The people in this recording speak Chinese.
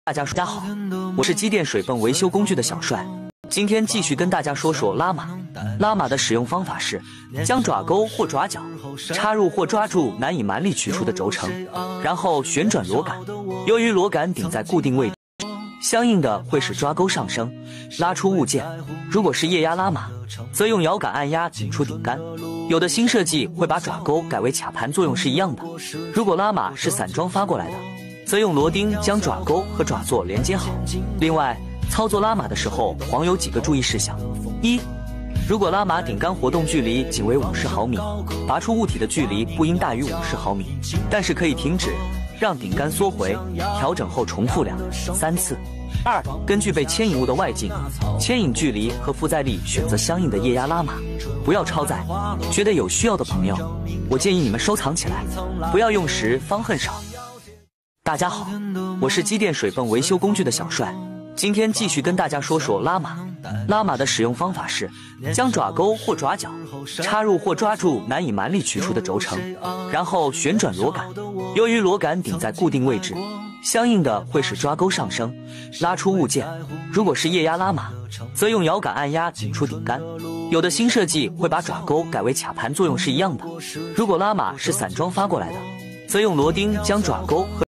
大家好，我是机电水泵维修工具的小帅，今天继续跟大家说说拉马。拉马的使用方法是，将爪钩或爪角插入或抓住难以蛮力取出的轴承，然后旋转螺杆。由于螺杆顶在固定位置，相应的会使抓钩上升，拉出物件。如果是液压拉马，则用摇杆按压紧出顶杆。有的新设计会把爪钩改为卡盘作用是一样的。如果拉马是散装发过来的，则用螺钉将爪钩和爪座连接好。另外，操作拉马的时候，黄有几个注意事项：一、如果拉马顶杆活动距离仅为50毫米，拔出物体的距离不应大于50毫米，但是可以停止，让顶杆缩回，调整后重复2-3次。二、根据被牵引物的外径、牵引距离和负载力选择相应的液压拉马，不要超载。觉得有需要的朋友，我建议你们收藏起来，不要用时方恨少。大家好，我是机电水泵维修工具的小帅，今天继续跟大家说说拉马。拉马的使用方法是，将爪钩或爪角插入或抓住难以蛮力取出的轴承，然后旋转螺杆。由于螺杆顶在固定位置，相应的会使抓钩上升，拉出物件。如果是液压拉马，则用摇杆按压紧出顶杆。有的新设计会把爪钩改为卡盘作用是一样的。如果拉马是散装发过来的，则用螺钉将爪钩和